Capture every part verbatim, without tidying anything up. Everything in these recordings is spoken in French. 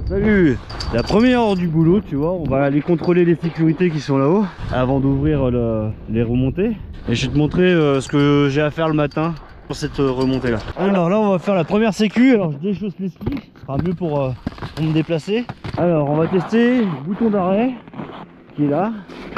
Salut. La première heure du boulot, tu vois, on va aller contrôler les sécurités qui sont là-haut avant d'ouvrir le, les remontées. Et je vais te montrer euh, ce que j'ai à faire le matin pour cette euh, remontée là. Alors là on va faire la première sécu. Alors je déchausse les skis, ce sera mieux pour, euh, pour me déplacer. Alors on va tester le bouton d'arrêt qui est là.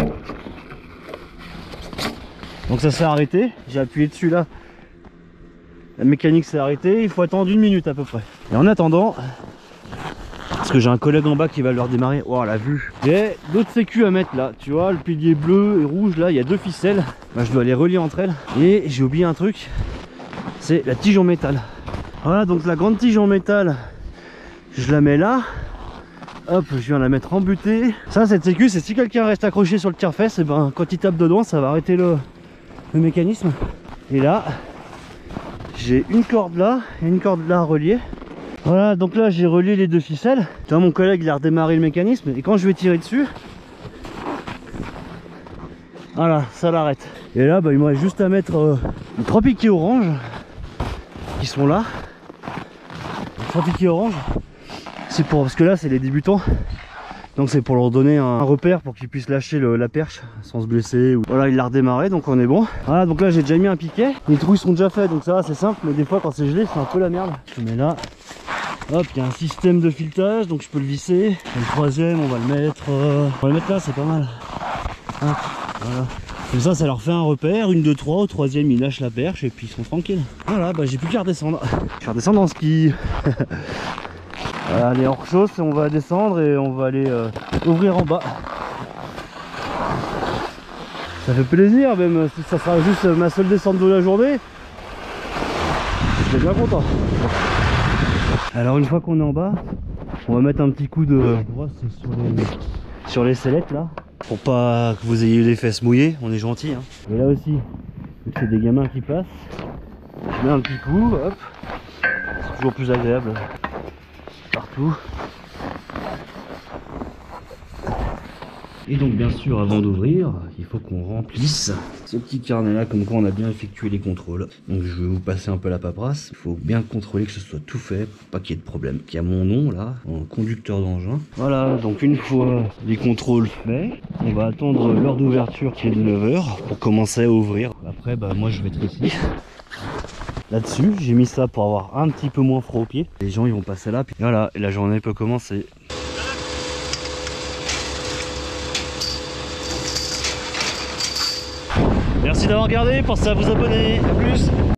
Donc ça s'est arrêté, j'ai appuyé dessus là. La mécanique s'est arrêtée, il faut attendre une minute à peu près. Et en attendant, parce que j'ai un collègue en bas qui va leur démarrer. Oh la vue. J'ai d'autres sécu à mettre là. Tu vois le pilier bleu et rouge là, il y a deux ficelles. Bah, je dois les relier entre elles. Et j'ai oublié un truc, c'est la tige en métal. Voilà, donc la grande tige en métal, je la mets là. Hop, je viens la mettre en butée. Ça, cette sécu, c'est si quelqu'un reste accroché sur le tire-fesse, et ben quand il tape dedans, ça va arrêter le, le mécanisme. Et là, j'ai une corde là et une corde là à relier. Voilà, donc là j'ai relié les deux ficelles. Tu vois, mon collègue il a redémarré le mécanisme et quand je vais tirer dessus, voilà, ça l'arrête. Et là bah, il me reste juste à mettre euh, les trois piquets orange qui sont là. Les trois piquets orange, c'est pour, parce que là c'est les débutants, donc c'est pour leur donner un repère pour qu'ils puissent lâcher le, la perche sans se blesser. Voilà, il l'a redémarré, donc on est bon. Voilà, donc là j'ai déjà mis un piquet. Les trous ils sont déjà faits, donc ça va, c'est simple. Mais des fois quand c'est gelé, c'est un peu la merde. Je mets là. Hop, il y a un système de filetage, donc je peux le visser. Et le troisième, on va le mettre, euh... on va le mettre là, c'est pas mal. Hop, voilà. Comme ça, ça leur fait un repère. Une, deux, trois. Au troisième, ils lâchent la perche et puis ils sont tranquilles. Voilà, bah j'ai plus qu'à redescendre. Je vais redescendre en ski. Voilà, allez, hors chausse, on va descendre et on va aller euh, ouvrir en bas. Ça fait plaisir, même si ça sera juste ma seule descente de la journée. Je suis bien content. Alors une fois qu'on est en bas, on va mettre un petit coup de brosse sur les, sur les sellettes là, pour pas que vous ayez les fesses mouillées, on est gentil hein. Et là aussi, vu que c'est des gamins qui passent, je mets un petit coup, hop, c'est toujours plus agréable partout. Et donc bien sûr, avant d'ouvrir, il faut qu'on remplisse ce petit carnet là, comme quoi on a bien effectué les contrôles. Donc je vais vous passer un peu la paperasse. Il faut bien contrôler que ce soit tout fait, pour pas qu'il y ait de problème. Il y a mon nom là, en conducteur d'engin. Voilà, donc une fois les contrôles faits, on va attendre l'heure d'ouverture qui est de neuf heures pour commencer à ouvrir. Après, bah moi je vais être ici. Là-dessus, j'ai mis ça pour avoir un petit peu moins froid aux pieds. Les gens ils vont passer là, puis voilà, et la journée peut commencer. Merci d'avoir regardé, pensez à vous abonner, à plus.